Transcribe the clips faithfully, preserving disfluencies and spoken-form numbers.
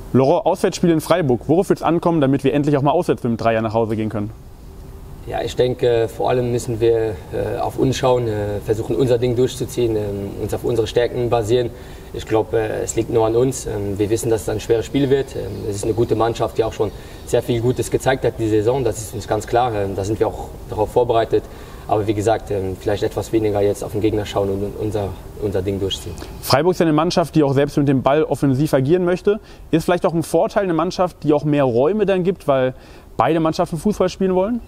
Laurent, Auswärtsspiel in Freiburg. Worauf wird es ankommen, damit wir endlich auch mal auswärts mit dem Dreier nach Hause gehen können? Ja, ich denke, vor allem müssen wir äh, auf uns schauen, äh, versuchen unser Ding durchzuziehen, äh, uns auf unsere Stärken basieren. Ich glaube, äh, es liegt nur an uns. Äh, wir wissen, dass es ein schweres Spiel wird. Äh, es ist eine gute Mannschaft, die auch schon sehr viel Gutes gezeigt hat die Saison. Das ist uns ganz klar. Äh, da sind wir auch darauf vorbereitet. Aber wie gesagt, äh, vielleicht etwas weniger jetzt auf den Gegner schauen und unser, unser Ding durchziehen. Freiburg ist ja eine Mannschaft, die auch selbst mit dem Ball offensiv agieren möchte. Ist vielleicht auch ein Vorteil, eine Mannschaft, die auch mehr Räume dann gibt, weil beide Mannschaften Fußball spielen wollen?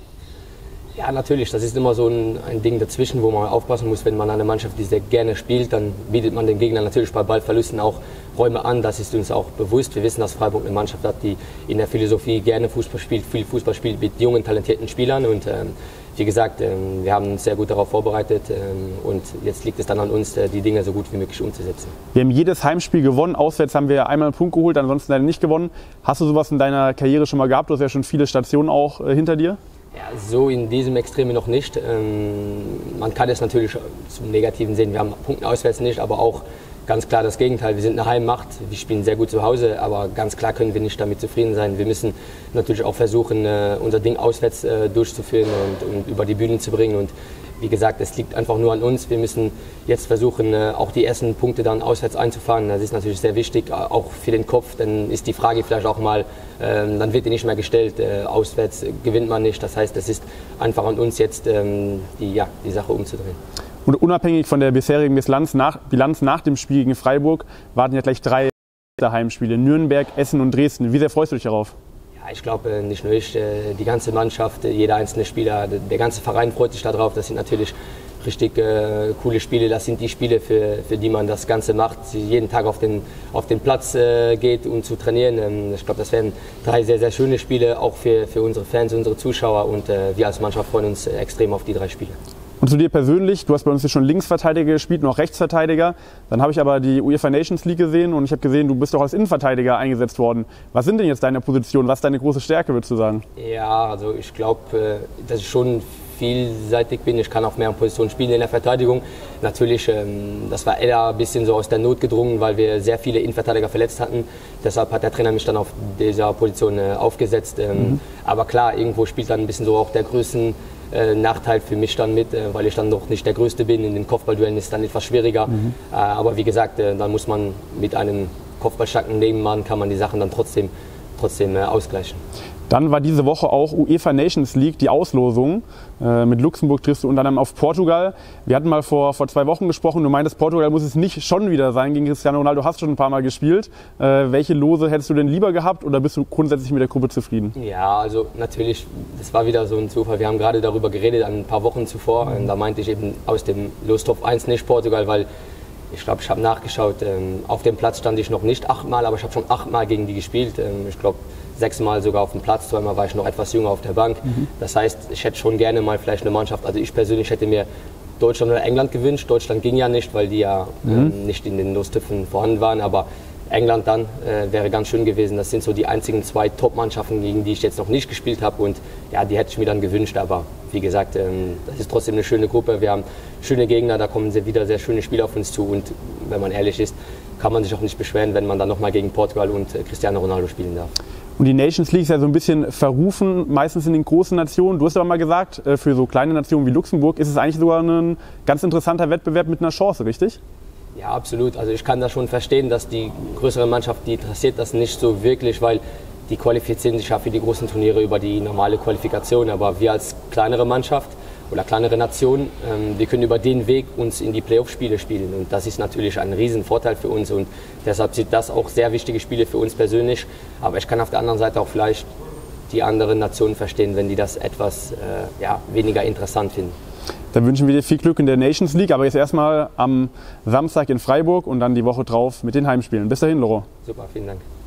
Ja, natürlich. Das ist immer so ein, ein Ding dazwischen, wo man aufpassen muss. Wenn man eine Mannschaft, die sehr gerne spielt, dann bietet man den Gegner natürlich bei Ballverlusten auch Räume an. Das ist uns auch bewusst. Wir wissen, dass Freiburg eine Mannschaft hat, die in der Philosophie gerne Fußball spielt, viel Fußball spielt mit jungen, talentierten Spielern. Und ähm, wie gesagt, ähm, wir haben uns sehr gut darauf vorbereitet. Ähm, und jetzt liegt es dann an uns, die Dinge so gut wie möglich umzusetzen. Wir haben jedes Heimspiel gewonnen. Auswärts haben wir einmal einen Punkt geholt, ansonsten leider nicht gewonnen. Hast du sowas in deiner Karriere schon mal gehabt? Du hast ja schon viele Stationen auch äh, hinter dir. Ja, so in diesem Extreme noch nicht. Ähm, man kann es natürlich zum Negativen sehen. Wir haben Punkte auswärts nicht, aber auch ganz klar das Gegenteil. Wir sind eine Heimmacht, wir spielen sehr gut zu Hause, aber ganz klar können wir nicht damit zufrieden sein. Wir müssen natürlich auch versuchen, äh, unser Ding auswärts äh, durchzuführen und, und über die Bühne zu bringen. Und wie gesagt, es liegt einfach nur an uns. Wir müssen jetzt versuchen, auch die ersten Punkte dann auswärts einzufahren. Das ist natürlich sehr wichtig, auch für den Kopf. Dann ist die Frage vielleicht auch mal, ähm, dann wird die nicht mehr gestellt. Äh, auswärts gewinnt man nicht. Das heißt, es ist einfach an uns jetzt, ähm, die, ja, die Sache umzudrehen. Und unabhängig von der bisherigen Bilanz nach, Bilanz nach dem Spiel gegen Freiburg warten ja gleich drei Heimspiele. Nürnberg, Essen und Dresden. Wie sehr freust du dich darauf? Ich glaube, nicht nur ich, die ganze Mannschaft, jeder einzelne Spieler, der ganze Verein freut sich darauf. Das sind natürlich richtig äh, coole Spiele. Das sind die Spiele, für, für die man das Ganze macht, jeden Tag auf den, auf den Platz äh, geht, um zu trainieren. Ähm, ich glaube, das werden drei sehr, sehr schöne Spiele, auch für, für unsere Fans, unsere Zuschauer. Und äh, wir als Mannschaft freuen uns extrem auf die drei Spiele. Und zu dir persönlich, du hast bei uns hier schon Linksverteidiger gespielt, noch Rechtsverteidiger. Dann habe ich aber die UEFA Nations League gesehen und ich habe gesehen, du bist auch als Innenverteidiger eingesetzt worden. Was sind denn jetzt deine Positionen? Was ist deine große Stärke, würdest du sagen? Ja, also ich glaube, dass ich schon vielseitig bin. Ich kann auf mehreren Positionen spielen in der Verteidigung. Natürlich, das war eher ein bisschen so aus der Not gedrungen, weil wir sehr viele Innenverteidiger verletzt hatten. Deshalb hat der Trainer mich dann auf dieser Position aufgesetzt. Mhm. Aber klar, irgendwo spielt dann ein bisschen so auch der Größen Äh, Nachteil für mich dann mit, äh, weil ich dann noch nicht der Größte bin. In den Kopfballduellen ist es dann etwas schwieriger. Mhm. Äh, aber wie gesagt, äh, dann muss man mit einem kopfballstarken Nebenmann kann man die Sachen dann trotzdem, trotzdem äh, ausgleichen. Dann war diese Woche auch UEFA Nations League, die Auslosung. Äh, mit Luxemburg triffst du unter anderem auf Portugal. Wir hatten mal vor, vor zwei Wochen gesprochen, du meintest, Portugal muss es nicht schon wieder sein gegen Cristiano Ronaldo. Du hast schon ein paar Mal gespielt. Äh, welche Lose hättest du denn lieber gehabt oder bist du grundsätzlich mit der Gruppe zufrieden? Ja, also natürlich, das war wieder so ein Zufall. Wir haben gerade darüber geredet, ein paar Wochen zuvor. Mhm. Da meinte ich eben aus dem Lostopf eins nicht Portugal, weil ich glaube, ich habe nachgeschaut. Ähm, auf dem Platz stand ich noch nicht achtmal, aber ich habe schon achtmal gegen die gespielt. Ähm, ich glaube, sechsmal sogar auf dem Platz, zweimal war ich noch etwas jünger auf der Bank. Mhm. Das heißt, ich hätte schon gerne mal vielleicht eine Mannschaft, also ich persönlich hätte mir Deutschland oder England gewünscht. Deutschland ging ja nicht, weil die ja mhm. ähm, nicht in den Lostöpfen vorhanden waren, aber England dann äh, wäre ganz schön gewesen. Das sind so die einzigen zwei Top-Mannschaften, gegen die ich jetzt noch nicht gespielt habe und ja, die hätte ich mir dann gewünscht, aber wie gesagt, ähm, das ist trotzdem eine schöne Gruppe. Wir haben schöne Gegner, da kommen wieder sehr schöne Spiele auf uns zu und wenn man ehrlich ist, kann man sich auch nicht beschweren, wenn man dann nochmal gegen Portugal und äh, Cristiano Ronaldo spielen darf. Und die Nations League ist ja so ein bisschen verrufen, meistens in den großen Nationen. Du hast aber mal gesagt, für so kleine Nationen wie Luxemburg ist es eigentlich sogar ein ganz interessanter Wettbewerb mit einer Chance, richtig? Ja, absolut. Also ich kann das schon verstehen, dass die größere Mannschaft, die interessiert das nicht so wirklich, weil die qualifizieren sich ja für die großen Turniere über die normale Qualifikation. Aber wir als kleinere Mannschaft oder kleinere Nation, ähm, wir können über den Weg uns in die Playoff-Spiele spielen. Und das ist natürlich ein Riesenvorteil für uns. Und deshalb sind das auch sehr wichtige Spiele für uns persönlich. Aber ich kann auf der anderen Seite auch vielleicht die anderen Nationen verstehen, wenn die das etwas äh, ja, weniger interessant finden. Dann wünschen wir dir viel Glück in der Nations League, aber jetzt erstmal am Samstag in Freiburg und dann die Woche drauf mit den Heimspielen. Bis dahin, Laurent. Super, vielen Dank.